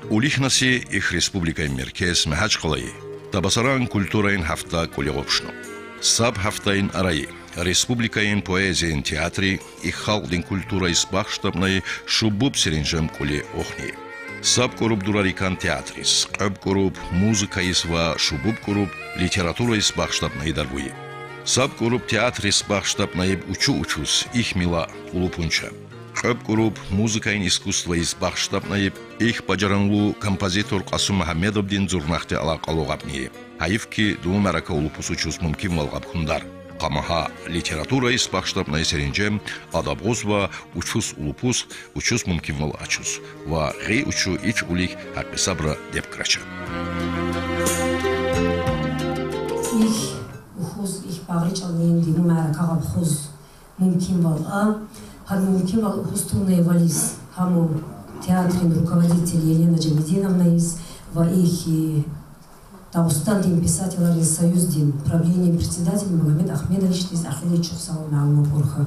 Улихнаси их республика меркез Мехач қалайы. Табасаран культураин хафта кулеғопшну. Саб хафтаин араи. Республикаин поэзияин театри и халдин культура избахштабнай шубуб серенжем куле охни. Саб куруп дурарикан театрис. Қаб куруп музыка ва шубуб куруп литература избахштабнай даргуи. Саб куруп театрис бахштабнай учу-учус их мила улупунча. Қаб куруп музыкаин искусства избахштабнай их бажаранлу композитор Қасым Мухаммедовдин зурнахте алақалуғапни. Хайфки думарака улупус учус мумкин валғап хундар. Қамаха литература избахштабнай серенжем адабғуз ва учус улупус учус мумкин вал ачус. Ва ғи учу ич улик хақи сабра деп крача. Ich бағричал нейм думарака ғабғуз мумкин вал мумкин вал ухустуны валис хаму театрин руководитель Елена Джамединовна из ва их Дагыстан писатель союз дин правлением председатель Магомед Ахмедович из Ахмедович Чухсау Науму Бурха.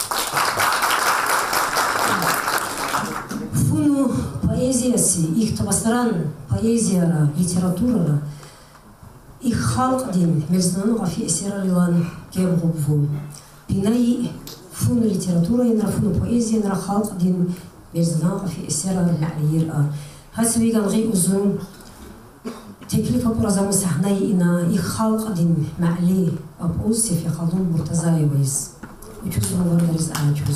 Фуну поэзияси, их табасаран поэзияра, литература, их халк дин межнану гафи эсералилан кем губву. Пинай фуну литература инра фуну поэзия инра халк дин межнану гафи эсералилан ма'лиир. Хасвиган гай узун تكلفة برزام سحناي إنا يخلق دين معلي أبوس في خلون مرتزاي ويس وجوز مبارز عاجوز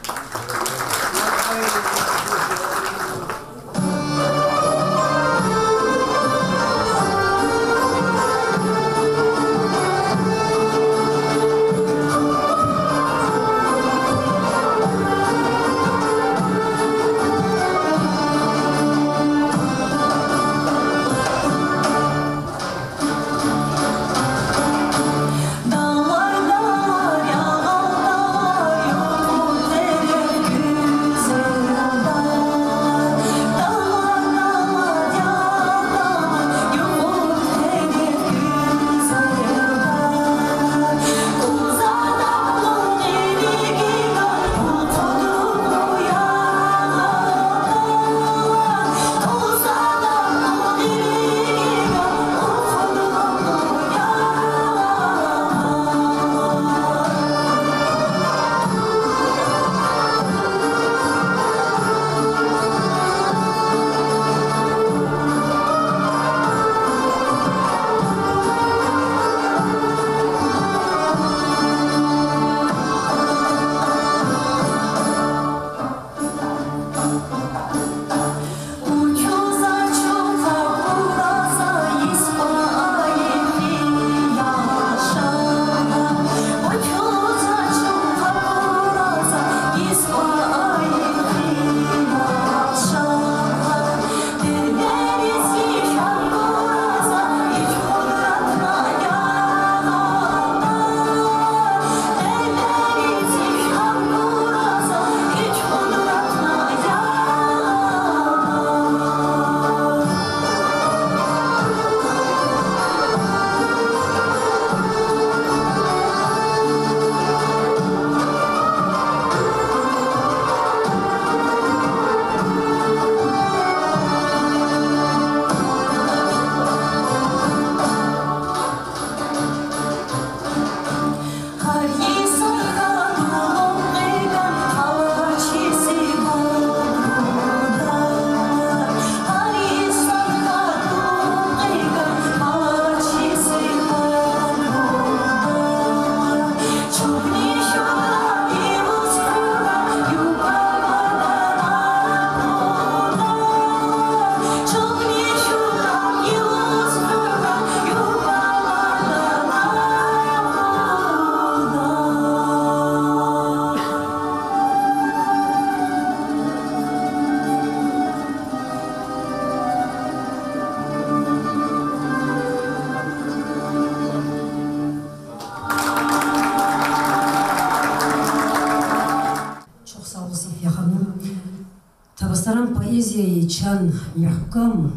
Табасаран поэзия чан мягкам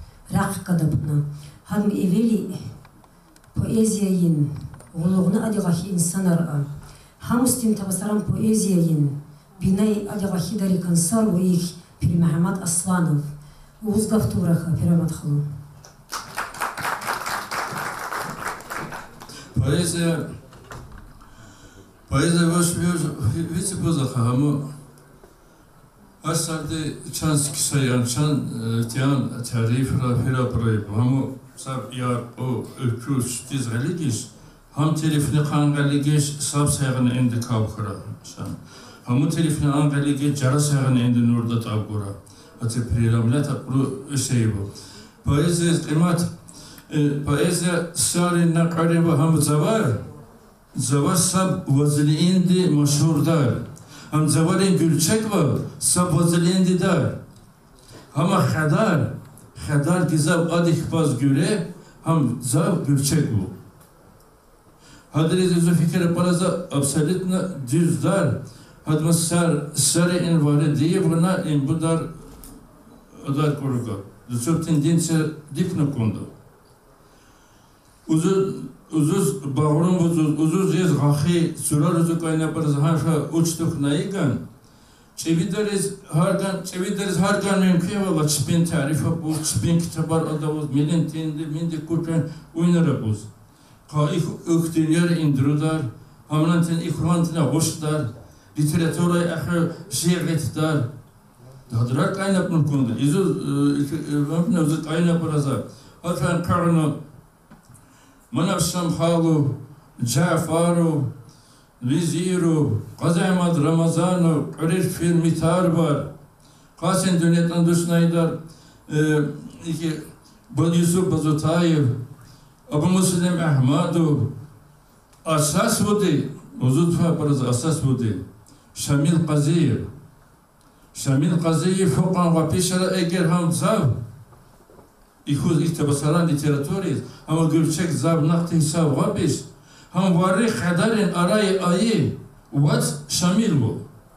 раққадабна хам ивели поэзияин улуғна адиғахи инсанар хамустин табасаран поэзияин бинай адиғахи дари консар уих пир Махамад Асланов Узгавтураха пираматхалу. Поэзия ваш видите позахаму асарде чанс кисаян чан тян тарифра фира проеб хаму саб яр о крус диз религис ham telefoni qanqaligish sab sayğın endi kavxıra hamu telefoni qanqaligish jara sayğın endi nurda tabgura ati priramlat aqru şey bu poeziya qiymat poeziya sari naqari bu ham zavar sab vazili endi mashhurdar ham zavari gülçek var sab vazili endi dar ama xadar gizab adik baz güle ham zav gülçek bu Hadriz fikir paraza absolutno düzdar. Hadma sarı in varediye buna in budar adar koruga. Çok tendensiya dipno kondu. Uzuz bağırın uzuz yez gahi surar uzu kayna paraza haşa uçtuk naigan. Çevideriz hargan mümkün valla çipin tarifa bu çipin kitabar adavuz milin tendi mindi kurpen oynara buz. İlk öktünler indiriyorlar, hamlantin ikrantine hoşlar, literatüraya ahır şiiretler. Hadrar kaynapın konuda. İzuz kaynapır azar. Hatran karno, manavşam halu, Cafaru, Viziru, Qazamad Ramazanu, Urir filmitar var. Qasen dönetten düşnaydar, Yusuf Bazutayev, Abu Muslim Ahmadu asas budi, uzutfa paraz asas budi. Şamil Qaziyev foqan ve pişara eğer ham zav İkuz iktibasaran literaturiz ama gülçek zav nakti hisav gabiş ham varri xadarin arayı ayı vat Şamil bu.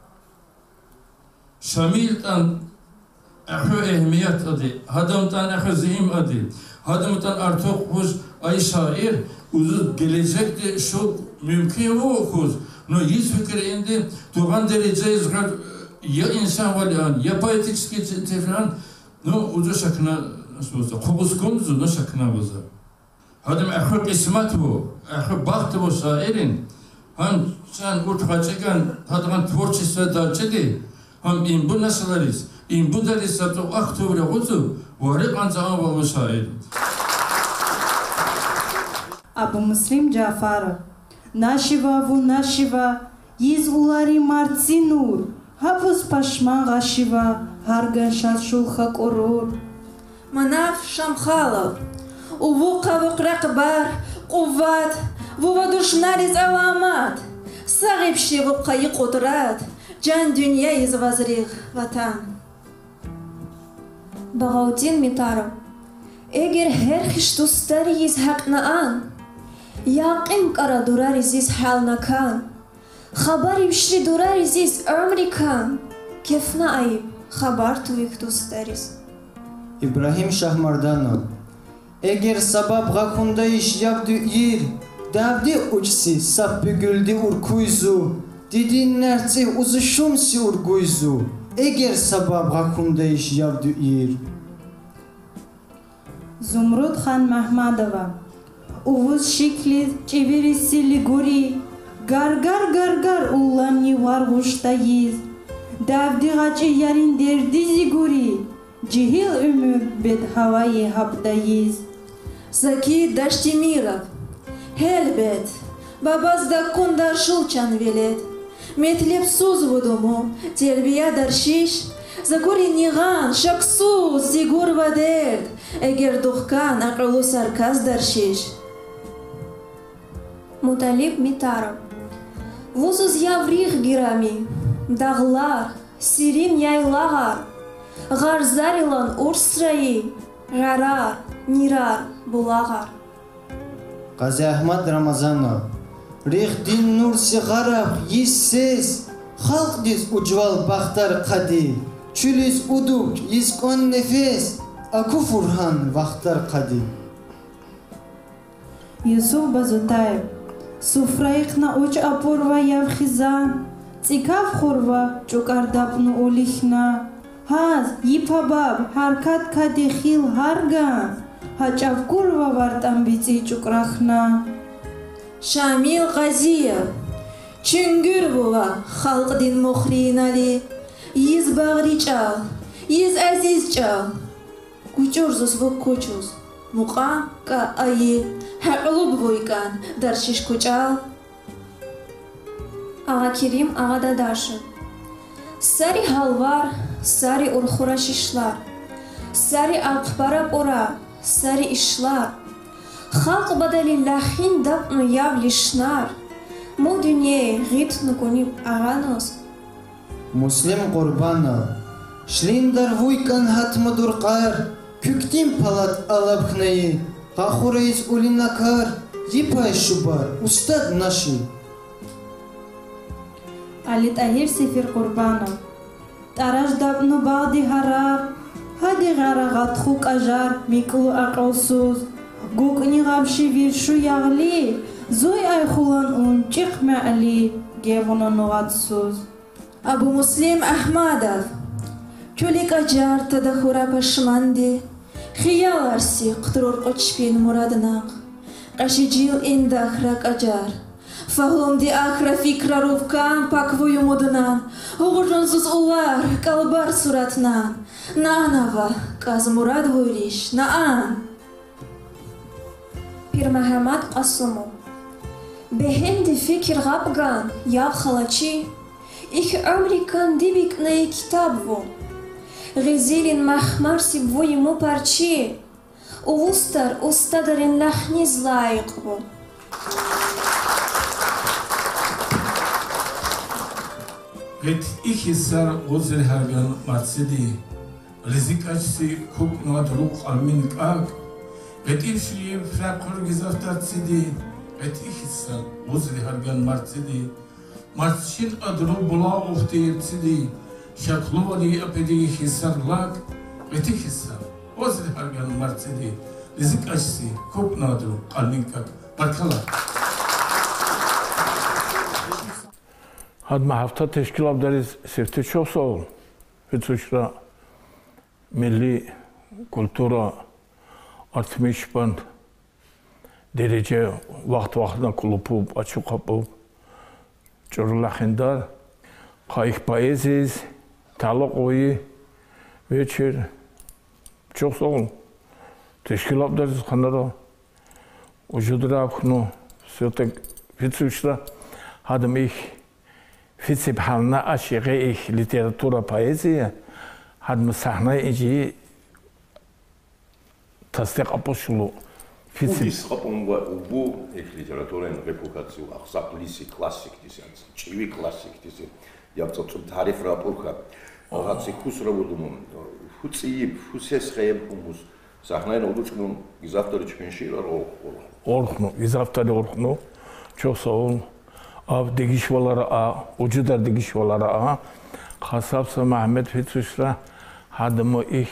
Şamil'tan ahı ehmiyet adı, hadamtan ahı zihim adı, hadamtan artık huz ay şair uzun gelecekte şu mümkün o okuz. No yüz fikir indi tuğan dereceyiz ya insan var ya poetik tefran no uzun şakına nasıl olsa kubuz konuzu no şakına olsa. Hadım ahır ismat bu, ahır baktı bu şairin. Ham sen urtkaçıkan hadım tvorчество dalçedi. Ham in bu nasıllarız? In bu da lisabı aktuvre huzu varık anzağın bu şair. Abu Muslim Cafarov. Nashiva, yiz ulari martsinur, hapus pashman gashiva, hargan shulcha koror. Manaf Shamkhalov, uvu qavuk raqbar, quvvat, vuva dushnariz alamat, sağib shivu qayi qudrat, can dünya iz vazrig vatan. Bagautin Mitarov, eğer her hiştustari iz haqnaan, Yaqim qara durariziz halnakan, xabari bishri durariziz Amerikan, kefna ayib xabar tuyik dostariz. İbrahim Şahmardanov, eğer sabab gakunda iş yapdı yer, davdi uçsi sappi güldi urkuyzu, didin nersi uzuşumsi urguyzu, eğer sabab gakunda iş yapdı yer. Zumrud Khan Mahmadova. Uvuz şikli çeviri siliguri, gar ullanı var hoştayız. Davdi gaçı yarın derdi ziguri, cihil ömür bed havayı haptayız. Zaki Dashtimirov, helbet, babazda kundar şulçan velet, metlep suz vodumu, terbiya darshish, zakuri nigan, shaksuz, zigur vaderd, eğer duhkan aqlu sarkaz darshish. Mutalib Mitarov. Vuzuz yavrih girami, dağlar, sirin yaylagar, garzar ilan ursrayı, garar, nirar, bulagar. Qazi Ahmad Ramazanov, rih din nur sigarab, yissiz, halk diz ucval baxtar qadi, çülis uduk, yiskon nefes, aku furhan vaxtar qadi. Yusuf Bazutayev. Sufrayıqna uç apurva yavxizan, tsikav xurva çukardapnu olixna, Haz yipabab harkat kadexil hargan Haçavkur vavartan bizi çukrakhna Şamil Gaziyev Çüngür buva Halk din muhrin Ali Yiz bağri çal Yiz aziz çal Kuçurzuz vuk kuçuz Muqam ka ayı Haqlub vuykan Darşiş kuçal Ağa Kerim Ağa Dadaşın Sari halvar Sari urxura şişlar Sari alqbara ora Sari işlar Halk badalillahin dapnu yavlişnar Mu dünyayı gitnu kunib ağanız Muslim Qurbana Şlindar vuykan hatmadur qar Küktim palat alabknayı Qaxurayız ulinakar Yipay şubar Ustad naşı Ali Tahir Sefir Qurbanov Taraj dabnu bağdi harar Hadi garagat xuk ajar Miklu aqalsuz Gukni gabşi virşu yağli Zoy ayxulan un çıkma Ali Gevuna nugatsuz Abu Muslim Ahmadov Kölik acar tadahura paşmandi Xiyal arsi qtrur qoçpin muradnaq Qaşicil indahrak acar Fahum di akhra fikra ruvkan pakvuyu mudunan Uğurcunsuz uvar kalbar suratnan Nanava kaz murad vuriş naan Pir Mahamad Qasımov Behendi fikir gabgan yav khalachi Ich umrikan dibik nayi kitabvu Gizilin mahmarsi bu ему parchi Uvustar ustadarin lahniz layık bu Get ich isar gozir hargan matsidi Rizik açsi kuk nadruk almin kak Get ifşi frakur gizaftar tsidi Get ich isar gozir hargan matsidi Matshin adru bula uhtir tsidi Şaklu vali apedi hisar lak Get ich isar gozir hargan matsidi Rizik açsi kuk nadruk almin kak Barkalar Hadma hafta teşkilatları sefte çok sağ olun. Fetuşra milli kultura artmış band derece vaxtına kulupup açık kapıp çorulakindar kayık poeziz talak oyu veçir çok sağ olun. Teşkilatları kanara ucudura kunu sötek fetuşra hadım ich Фицибхална ашиғи их литература поэзия хадм сахна иджи тастиқ апошулу Фициб қапонга убу их литературен репутацию ахсаплиси классик дисянс чиви классик диси япцоцум тариф рапурха ахаци кусравудумун фуцииб фусесхееб хумус сахнаен удучнун гизафтори чпеншира орхну гизафтори орхну çok sağ olun. Av degişvaları a, ucudar degişvaları a, Khasabsa Mehmet Fetuşra hadımı ich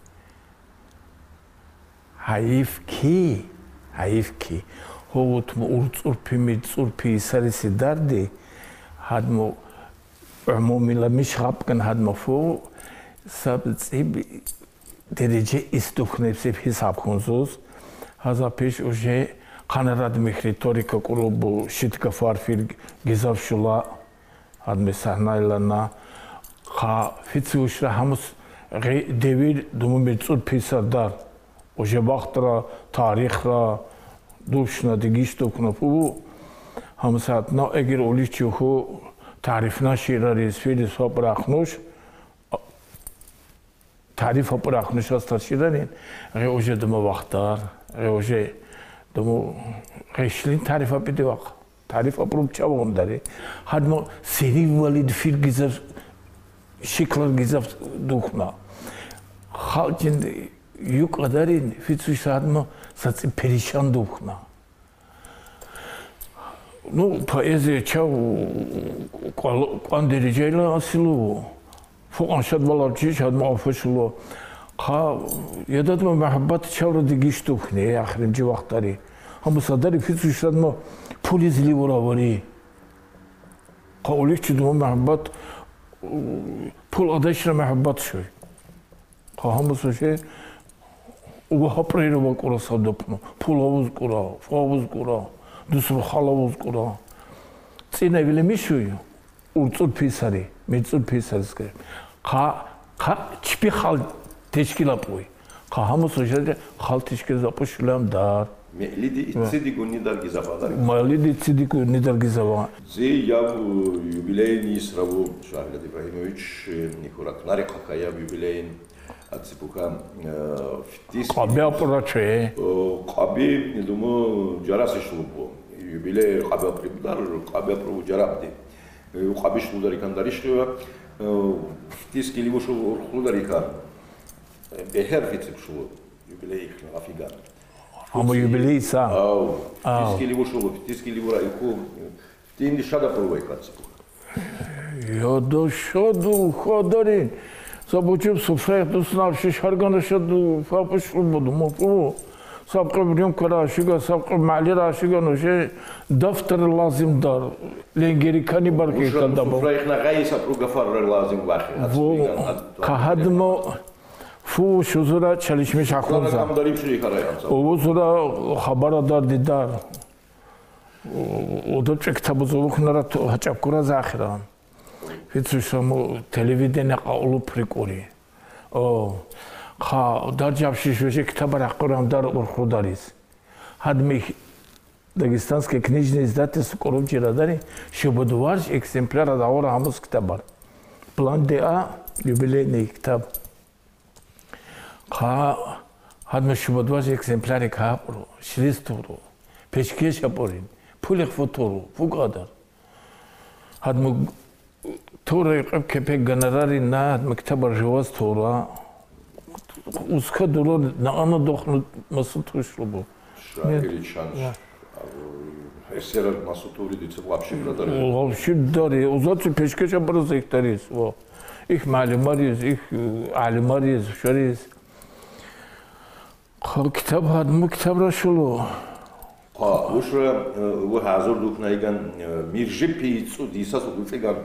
hayif ki, hovutmu urpi sarisi dardi, hadımı umumila mişhapkan hadımı fu, sabitsib derece istuknepsib hesap kunzuz, haza peş uje Qanarad mixritorika klubu shitka farfil gizavshula adme sahnaylarna qa fitsushra hamus devir dumumetsur pisardar oje vaqtra tarixra dushna digistokna fu hamsatna eger olichuhu tarifna shiraris filis fabrakhnush tarif fabrakhnush astashirarin oje duma vaqtar oje Domu reşlin tarif apedi vaq. Tarif aprup çabuk dari. Hadmo seri valid fil gizav şiklar gizav dukhna. Halcin yuk adarin fitsuş hadmo satsi perişan dukhna. No poeziya çav quan dereceyle asilu. Fuqan şadvalarçı hadmo afışulu. Qa yadadma muhabbat çavra digiştuk ne axirimci vaqtari. Ham sadari fituşladma polizli voravari. Qa olikçi duma muhabbat pul adaşra muhabbat şoy. ხამოს უშე უჰაპრეირობა ყურა სადოფნო ფულოვუს ყურა ფოვუს ყურა დუსრო ხალოვუს ყურა წინევილი მიშუიო ურწულ ფისარი მეწულ ფისარსკე ხა ჩპი ხალ თეშკილაპუი ხა ჰამოს უშე ხალ თეშკილ ზაპუშლამ და Лиди цидику нидалгизава. Лиди цидику нидалгизава. Зи я юбилейный сраву Шахлят Ибрагимович Никурак Нарик Хакая юбилейн отсипука фтис. Каби апраче. Каби, не думаю, жарас ишлубу. Юбилей каби априбдар, каби апру жарабди. Каби шлудари кандаришва фтис киливушу урхлударика. Бехер фитсипшу юбилей Афиган. Ама юбилейса. Тискили вушулу, тискили вурайку. Ти инди шада пробай кацпу. Я до шоду ходори. Забучим суфрах дуснав шишаргана шоду фапушу буду мопу. Сабқаб рюм карашига, сабқаб мали рашига ноше дафтар лазим дар. Ленгери кани барки калдаба. Суфрах на гайса пругафар лазим вахи. Кахадмо фу шузура чалишми шахунза. Овузура хабарадар дидар. Одочек табузулухнара хачапкура захира. Фицушаму телевидение qaulu прикури. О, ха дарджавши шуше китабара қурам дар урхударис. Хадми Дагестанское книжное издательство Корумчирадари шубудварш экземпляра даора хамус китабар. План ДА юбилейный китаб. Ха хадми шубудварш экземпляри капру, шристуру, пешкеш апорин, пулих фотору, фугадар. Хадми Тура кепек гонорари на мектабар живоз тура. Узка дуро на ана дохнут масуту шлубу. Шакеличан. Эсера масутури дице вообще брадар. Вообще дари. Узату пешкеша брыза их тарис. Их малимариз, их алимариз, шариз. Китаб хадму китаб рашулу. Ушра вы хазур духнайган миржипи цудисас уфиган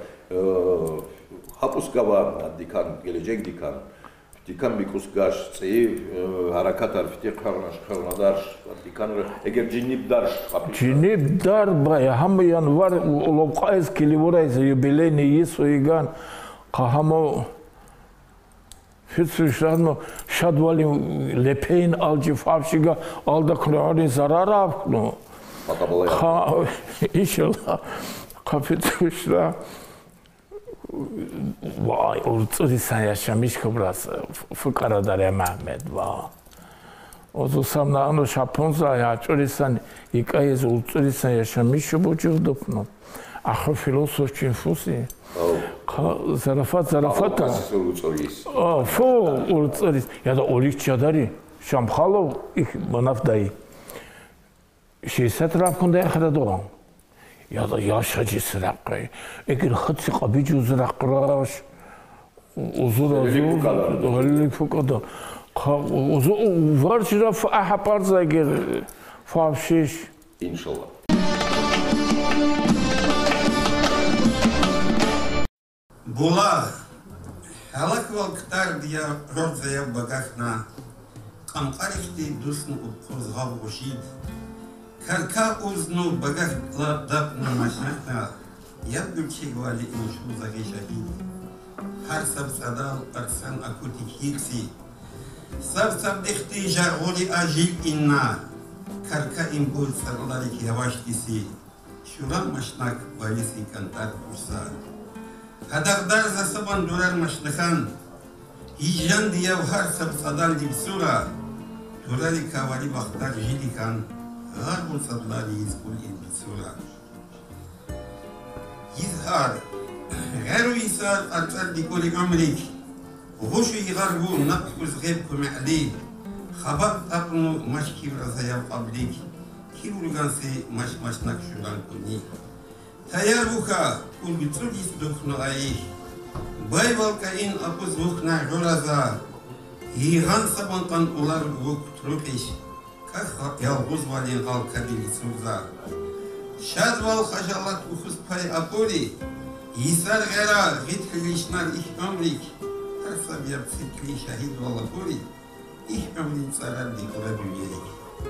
хапускава дикан гележек дикан бикускаш цей харакатар фтиқарнаш харнадарш дикан эгер джинибдарш джинибдар бай хам январ улоқайс киливурайс юбилейный исуиган қахамо фитсушано шадвали лепейн алджи фавшига алда курани зарарав ну ха иншалла капитушра вай урцурисан яшамиш кобрас фукарадаре маҳмед ва озусам наано шапонза ячурисан икаез урцурисан яшамиш бучудупно ахо философ чинфуси зарафата фу урцурис яда оричадари шамхало их манафдаи 60 рапкунда яхрадорам яда яшаҷи сираққай эгер хатси қабиҷу зираққраш узура фукада варчира аҳапарза эгер фавшиш иншалла була халак валктар дия розая багахна қамқарифти дусну қозғав ушид Карка узну багах ладапна машахна, ябгучи гвали иншу загишахид. Хар саб садал арсан акути хирси. Саб дихти жарголи ажил инна. Карка импул сарлари кияваштиси. Шурам машнак валиси кантар курса. Хадардар засабан дурар машнахан. Хижан дияв хар саб садал дибсура. Дурари кавали бахтар жиликан. Гарбун садлари избул инбицура. Изхар. Гару исар арцар диколи амрик. Гушу игарбу напкуз геб кумали. Хабаб апну машки вразаяв аблик. Кирурганси машнак шуран куни. Таяр буха улбицудис духну аих. Байвалка ин апуз вухна жураза. Иган сабантан улар вук трукиш. Как ялгуз валин ал кабили суза. Шадвал хажалат ухус пай аполи. Исар гера витхлишнар их амрик. Как سب يا بفكري شهيد والله كوري إيش عمري صار لي كرة دنيا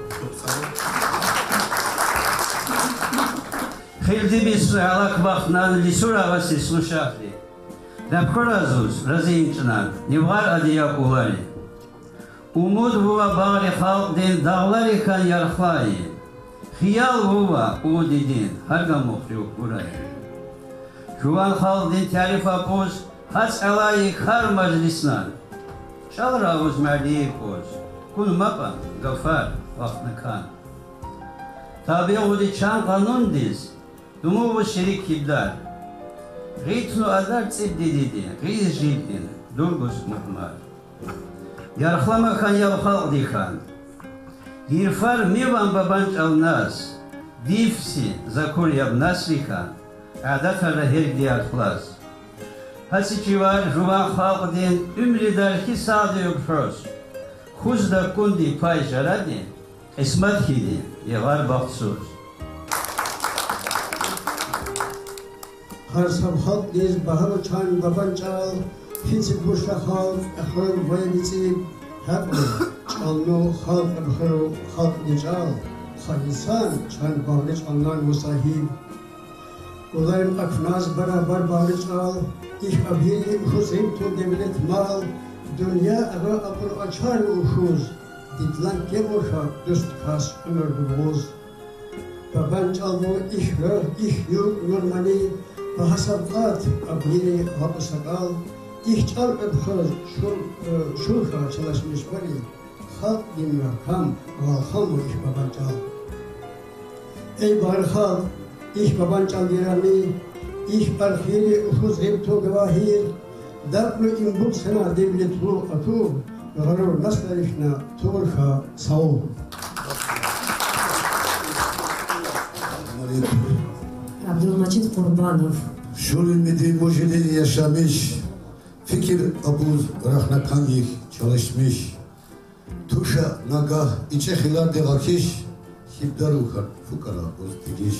خیلی بیشتر علاق وقت نداری سوره واسه سوشافی. دبکرازوز رزین چنان نیوار ادیا اولی. Umud huwa bari halk din dağları kan yarıklayı. Hiyal huwa o didin harga muhriuk burayı. Juan halk din tarifa poz has alayı kar meclisnan. Şal ravuz merdiye poz. Kun mapa gafar vaktını kan. Tabi o di çan kanun diz. Dumu bu şerik kibdar. Ritnu adar tsib dididi. Riz jildin. Durgus muhmar. Yarıklama kan yavkal dikan. Girfar mivan babanç alnaz. Difsi zakur yab nasrikan. Adatara her diyarklas. Hasi civar juvan halk din ümri darki sade yokros. Huzda kundi pay jaradin. Esmat hidi yegar baksuz. Har sab halk diz bahar çan babanç al. Hiç boşta halk, ahır vaybici, hep çalno halk, ahır halk nical, insan çan bağırış anlar musahib. Ulayım aknaz beraber bağırış al, iş abiri Hüseyin tu devlet mal, dünya ağı apır açar uşuz, ditlan kemurşa düst kas ömür boz. Baban çalmo iş yurt normali, bahasabkat abiri hapı sakal, İhtar öpür şurfa çalışmış bari, halk din rakam, valham iş babancal. Ey bari halk, iş babancal dirami, iş barfiri ufuz hepto gavahir, darplu imbuk sena devlet ru atu, garur naslarifna turfa savu. Abdülmecid Kurbanov. Şurimidi mujidi yaşamış, fikir abuz rahnakanlik çalışmış. Tuşa nagah içe hilar degakiş, hibdaru fukara bozdiriş.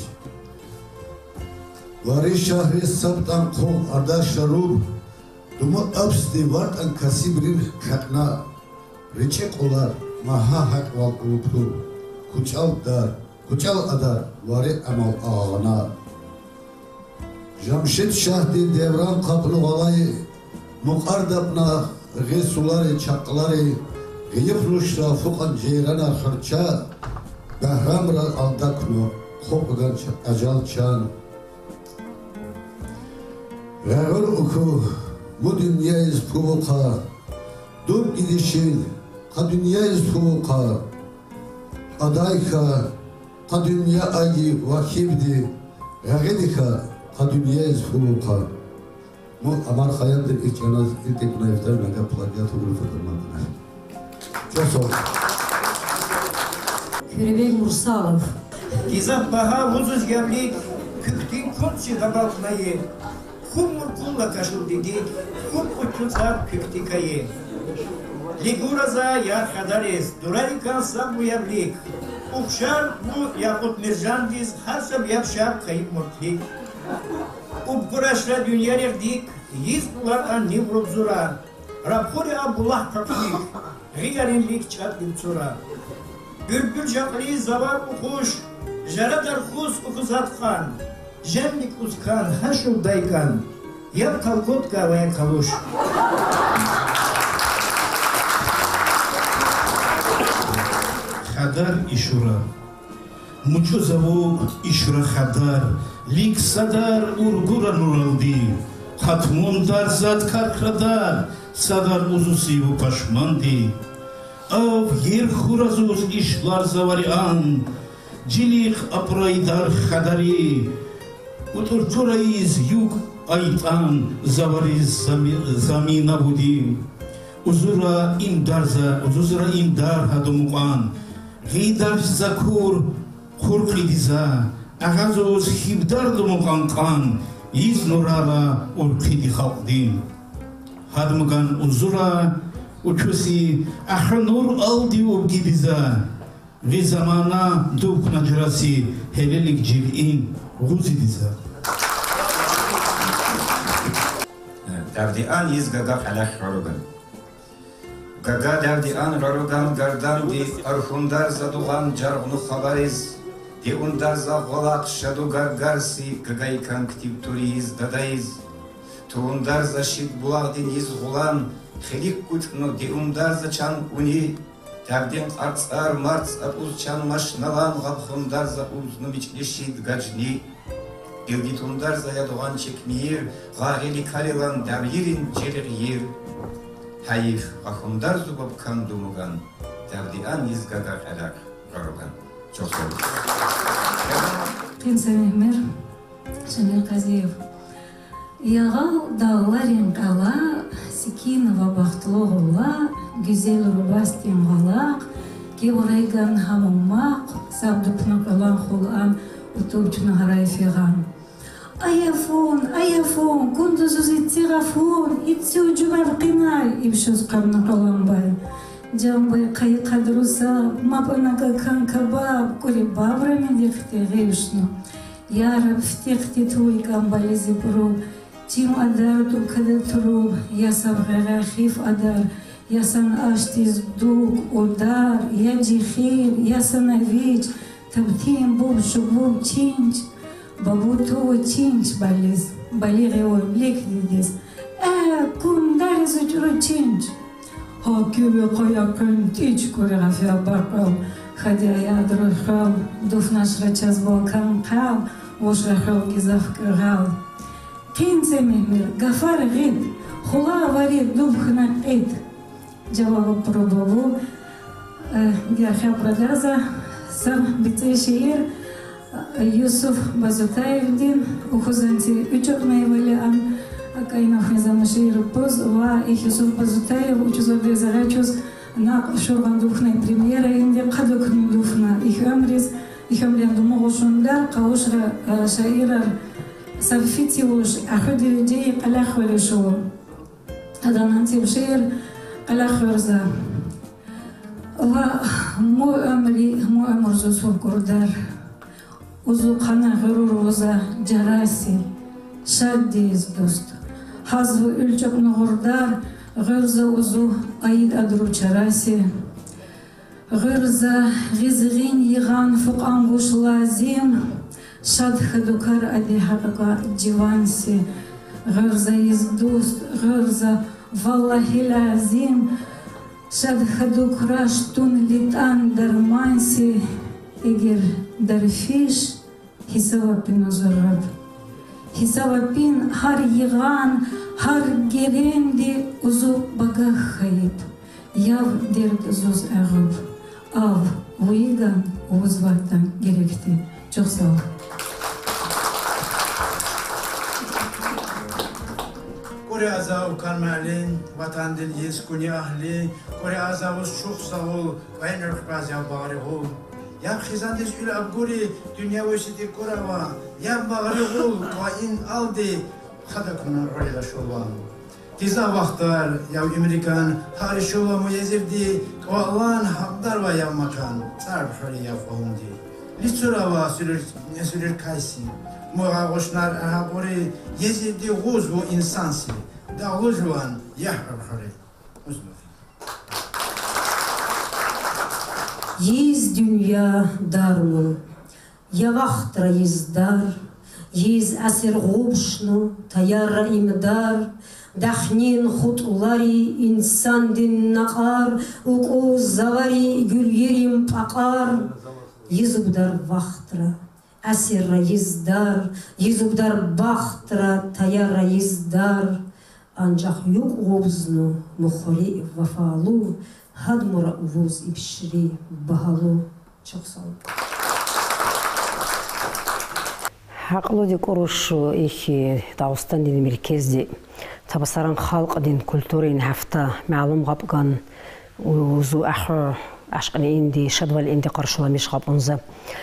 Vari şahri sabtan kol arda şarub, dumu absti vartan kasibrin kakna, reçe kolar maha hak val kuluplu, kuçal adar vari amal ağana. Jamşid Şahdi devran kaplı olayı, Muqardabna gısuları çakları, gıyıfluşra fukan ceyrana hırça, behramra aldakno, kopudan acal çan. Gâgır oku, bu dünyayız puvuka, dur gidişil, ka dünyayız puvuka, adayka, ka dünya ayı vakibdi, gâgidika, ka dünyayız puvuka. Bu amar hayaldir ilk ekuna iftar mega plagiat olur fırtırmanlar. Çok sağ olun. Körebek Mursalov. Gizap baha vuzuz gemlik, küktin kutsi gabatmayı, kumur kulla kaşul dedik, kum uçutar küktikayı. Liguraza yar kadariz, durarikan sab bu yablik, ukşar bu yakut mirjandiz, har sab yapşar kayıp murtlik. Ubkuraşla dünyalar dik, yiz bulardan nivrub zura, Rabhuri abullah kaklik, rigarinlik çat gülçura. Bülbül jakli zavar ukuş, jaradar khus ukuzatkan, jemlik uzkan, haşu daykan, yap kalkot kavayan kavuş. Хадар ишура, мучо завук ишура хадар, лик садар ургура нуралди, хатмун дарзад каркрадар, садар узусиву пашманди. Ав ер хуразуз ишлар завариан, жилих апрайдар хадари, утурчурайз юг айтан завариз замина буди. Uzura imdar hadumuqan, gidar zakur khurqidiza, agazos hibdar dumuqan qan, iz nurala urqidi khalqdin. Hadumuqan uzura uchusi ahnur aldi ubgidiza, ve zamana dukna jrasi helelik jil'in guzidiza. Davdi an yiz gaga qalaq rogan. Gaga davdi an rogan gardan di arhundar zadugan jargnu khabariz. Di undar zavgolaq shadu gargarsi gagay kan ktib turiz dadaiz. Tu undar za shid bulagdin yiz gulan khilik kutno di undar za chan uni. Davdin qartsar marts apuz chan mashnalan gabhundar za uznu bichlishid gajni. Ilgit undar za yadugan çekmir, gagili kalilan davyirin cerir yer. Hayif gahundar zubab kan dumugan, davdi an yiz gaga qalaq rogan. Çok sağ olun. Prince Mehmer, Şamil Qaziyev. Yağal dağların qala, Sikinova baxtlığa, güzel rubastin qalaq, Gevoraygan hamammaq, sabdupna qalan xulan, utubçuna harayfiğan. Ayafon, kunduzuz ittirafon, itsi ucubar qinay, ibşuz qabna qalan bay. Jambay qayı qadrusa, mapanaga kan kabab, kuri babrami dikti givşnu. Yarab ftikti tuy kambalizi puru, Tim adar tu kada turub, yasab ghera khif adar, yasan ashtiz dug udar, yaji khir, yasan avij, tabtim bub shubub chinch, babu tu chinch baliz, balighi o blik didis. Kun dariz ujru chinch. Hakibi qayakan tich kuri ghafia barqaw, khadi ayadru khaw, dufnash rachaz balkan qaw, wosh rakhaw gizaf kagaw. Prince Mehmer, Gafar Gid, Khula Varid Dubkhna Id. Jawab probovu, Gerha Pradaza, Sam Biteshir, Yusuf Bazutaevdin, Ukhuzanti Uchoknaevali Am, Akainov Nizamashir Poz, Va ich Yusuf Bazutaev, Uchuzode Zarachus, Nak Shurban Dukhna Premiera, Indi Qadukni Dufna, Ich Amrian Dumogoshundar, Kaushra Shairar, Савфити уж أخذ الجي قلخ شو هذا نانتي بشير قلخ ورزا ومو أمر زوسو كردار وزو قنا غرور وزا جراسي شاديز دوست حظو إلجب نغردار غرزا وزو أيد أدرو جراسي غرزا غزغين يغان فوق أنغوش لازم شاد خدوكار أدي حقا جوانسي غرزة يزدوست غرزة والله العظيم شاد خدوك راشتون لتان درمانسي إجر درفيش حسابا بين زرب حسابا بين هر يغان هر جرين دي وزو بغا خيب ياو درد زوز أغب أو ويغان وزواتان جريكتي çok sağ ol. Kore azav karmelin, vatandil yeskuni ahli, Kore azavuz çok sağ ol, vayn rıhbaz ya bari ol. Ya xizandiz ül abguri, dünya vesidi korava, ya bari ol, vayn aldi, xadakuna rayla şolvan. Tiza vaktar, ya Amerikan, hari şova muyezirdi, kvallan habdar va ya makan, sarb hali ya fahundi. Лицурава сюрер кайси, мога гошнар ахабори езиди гуз во инсанси, да гужван яхрахари. Есть dünya darmu, я вахтра ездар, есть асер губшну, таяра имдар, дахнин хутулари инсан дин нақар, укуз завари гүлгерим пақар. Езубдар вахтра, асера ездар, езубдар бахтра, таяра ездар. Анжақ юк ғобзну, мұхори вафалу, хадмура увоз ипшри бағалу. Çok sağ olun. Haqludi kuruşu iki Dağıstan dini merkezdi. Tabasaran halk din kültürün hafta ma'lum qabgan uzu ahı aşkını indi şadval indi qarşılamış qabunza.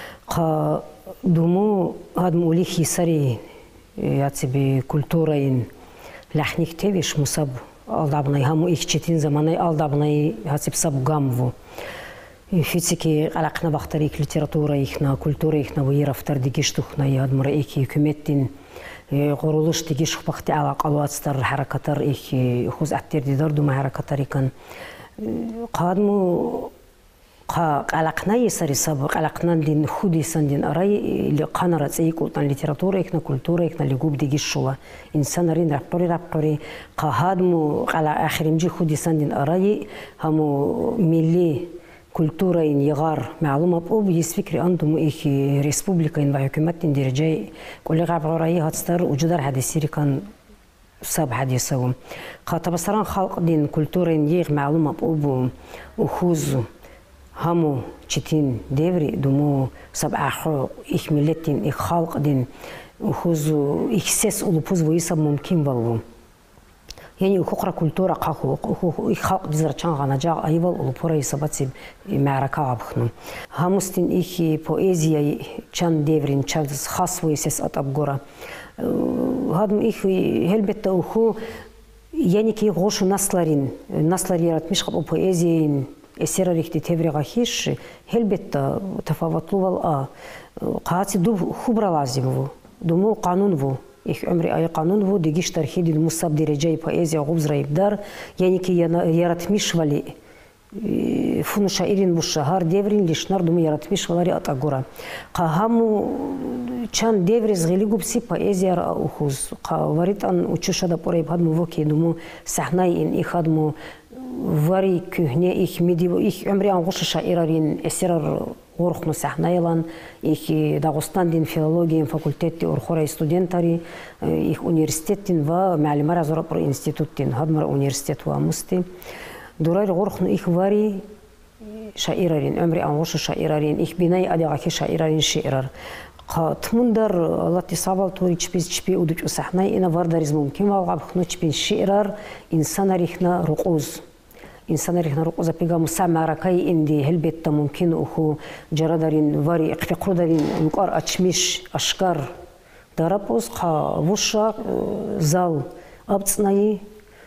Dumu hadmu ulihi sari yatsi bi kültürün lahnik teviş musab aldabnay hamu ikçetin zamanay aldabnay hasip sab gamvu. физики алакна бахтарик литература ихна, культура ихна вирафтар дигиштухна ядмра эки hükümetin quruluş digish baxti alaqalıatstar harakatlar эки хуз аттерди дардума harakatlar ikan qadmu алакна есари саб алакнан дин худисан дин арай ли qanara цейкултан литература ихна, культура ихна лигуб дигишула инсанарин рапtori qahadmu qala ахиримжи худисан дин арай хаму милли культура ин ягар معلومات об есть фикри андум их республика ин ва hükümetin derece коллега брорай хатстар уjuдар хадисири кан саб хадисавум қатабасаран халк дин культура ин ягар معلومات об ухуз хаму читин деври думу саб ахо их миллетин их халк дин ухуз их сес улупуз висаб мумкин балу يعني أخرى كولتورا قاخو إخاء بزرچان غنجا أيوال أولوبورا يسابتي معركة عبخنو همستين إخي بوئيزيا چان ديفرين چان خاص ويسيس أطبقورا هادم إخي هلبتا أخو يعني كي غوشو نسلارين يراتمش قبو بوئيزيين эсера рихти теврига хиш هلبتا تفاوتلو قاعتي دوب خبرا لازم думу قانون ву их умри ай канун ву дигиш тархид мусаб дирежай поэзия губзра ибдар яни ки яратмишвали фун шаирин бушахар деврин лишнар думу яратмишвалари атагора қахаму чан девриз гили губси поэзия ра ухуз қаваритан учушада порай бадму воки думу сахнай ин ихадму вари кухне их медиво их умри ангуша шаирарин эсерар Орхну сахнайлан, их Дагостан дин филология факультети орхора студентари, их университеттин ва маалимар азорапор институттин, хадмар университет ва мусти. Дурайр орхну их вари шаирарин, умри ангуша шаирарин, их бинай адигаки шаирарин шиирар. Тмундар Аллати сабал тури чпи удуч сахнай ина вардариз мумкин валгабхну чпин шиирар инсанарихна руқуз. إنسان رقو زبيجا مسامع ركاي إندي هلبت ممكن أخو جرادرين واري اقتقرودرين يقار أشمش أشكار دربوس خا وشا زال أبتصناي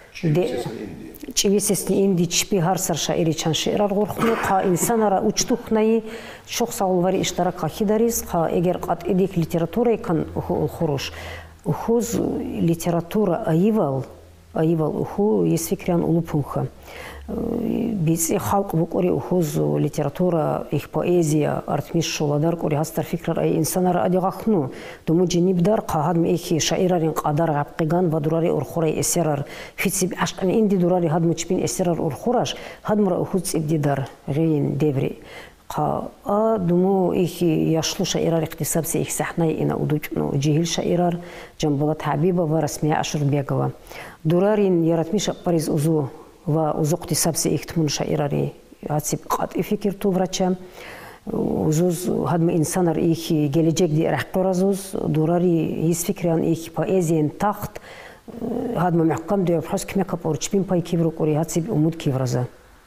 چويسسني إندي چبي هارسر شاعري چان شعر غورخنو خا إنسان را أوچتوخناي شخص واري اشتراك خيداريس خا إجر قط إديك ليتراتورة كان أخو الخروج أخوز ليتراتورة أيوال أخو يسفكران أولوبونخا بيسي خلق بقوري أخوز ليتراتورة إخ بوئيزيا أرتميش شولادار قوري هستر فكرة أي إنسان را أدي غخنو دمو جنيب دار قاهدم إخي شائرارين قادر غبقيغان ودوراري أرخوري إسرار فيتسيب عشقان إندي دوراري هدمو چبين إسرار أرخوراش هدم را أخوز إبدي دار غيين ديبري دمو إخي يشلو شائرار اقتصاب سي إخ سحناي إنا أدوجنو جيهل شائرار جنبولات حبيبة ورسمية عشر بيقوا دورارين يراتميش باريز أزو وأزو اقتصاب سي إخ تمون شائراري هاتسيب قاطئ فكر تو وراتشا وزوز هدم إنسان را إخي جيليجيك دي رحقور أزوز دوراري هيس فكريان إخي بوئيزيين تاخت هدم محكم دو يبحث كمية كبور چبين باي كيبرو قوري هاتسيب أمود كيبرزا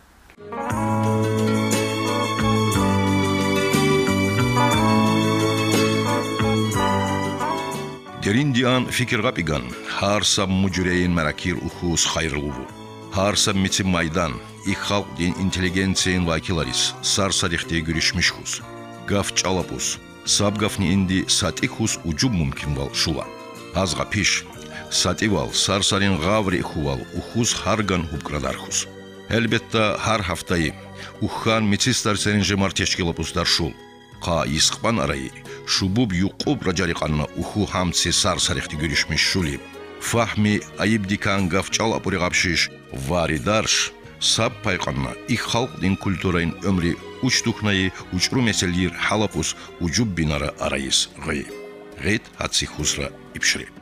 Derин diyan fikir gapigan, harsa mucüreyin merakir uhus hayırlıvu. Harsa mitim maydan, halk din inteligensiyen vakilaris, sarsarihte görüşmüş hus. Gaf çalapus, sabgafni indi satihus ucub mümkün val şula. Azga piş, satival sarsarin gavri huval uhus hargan hubkradarhus. Elbette har haftayı, uhhan mitistar senin jemar teşkilatuslar şul. Qa isqban arayı, şubub yuqub racariqanna uhu hamsi sarsarihte görüşmüş şuli. Fahmi ayib dikan gaf çalapuri gapşiş, varidarş, sab payqanna halk din kulturayn ömri uçtuhnayı uçru meselir halapus ucub binara arayız gıy. Gıyt hatsi husra ipşri.